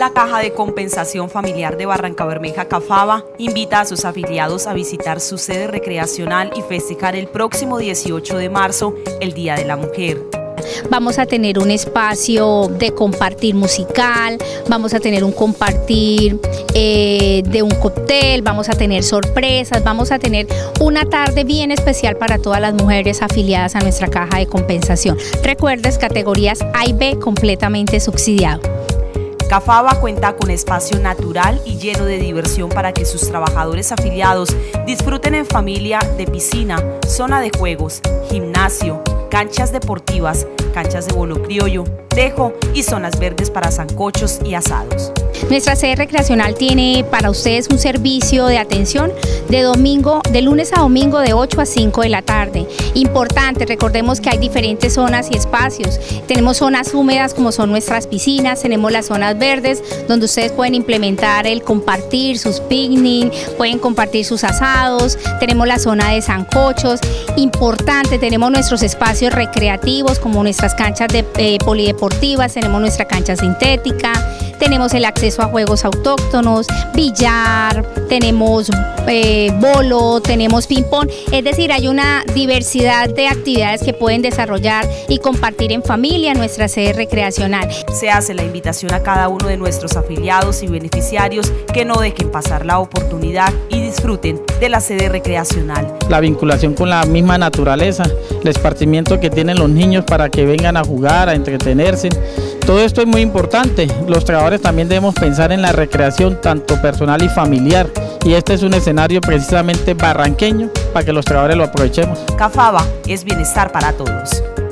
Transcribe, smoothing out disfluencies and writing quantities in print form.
La Caja de Compensación Familiar de Barrancabermeja, Cafaba, invita a sus afiliados a visitar su sede recreacional y festejar el próximo 18 de marzo, el Día de la Mujer. Vamos a tener un espacio de compartir musical, vamos a tener un compartir de un cóctel, vamos a tener sorpresas, vamos a tener una tarde bien especial para todas las mujeres afiliadas a nuestra caja de compensación. Recuerdes, categorías A y B completamente subsidiado. Cafaba cuenta con espacio natural y lleno de diversión para que sus trabajadores afiliados disfruten en familia de piscina, zona de juegos, gimnasio, canchas deportivas, canchas de bolo criollo, tejo y zonas verdes para sancochos y asados. Nuestra sede recreacional tiene para ustedes un servicio de atención de lunes a domingo de 8 a 5 de la tarde. Importante, recordemos que hay diferentes zonas y espacios. Tenemos zonas húmedas como son nuestras piscinas, tenemos las zonas verdes donde ustedes pueden implementar el compartir sus picnic, pueden compartir sus asados, tenemos la zona de sancochos. Importante, tenemos nuestros espacios recreativos como nuestras canchas polideportivas, tenemos nuestra cancha sintética, tenemos el acceso a juegos autóctonos, billar, tenemos bolo, tenemos ping-pong, es decir, hay una diversidad de actividades que pueden desarrollar y compartir en familia en nuestra sede recreacional. Se hace la invitación a cada uno de nuestros afiliados y beneficiarios que no dejen pasar la oportunidad y disfruten de la sede recreacional. La vinculación con la misma naturaleza, el esparcimiento que tienen los niños para que vengan a jugar, a entretenerse. Todo esto es muy importante. Los trabajadores también debemos pensar en la recreación tanto personal y familiar, y este es un escenario precisamente barranqueño para que los trabajadores lo aprovechemos. Cafaba es bienestar para todos.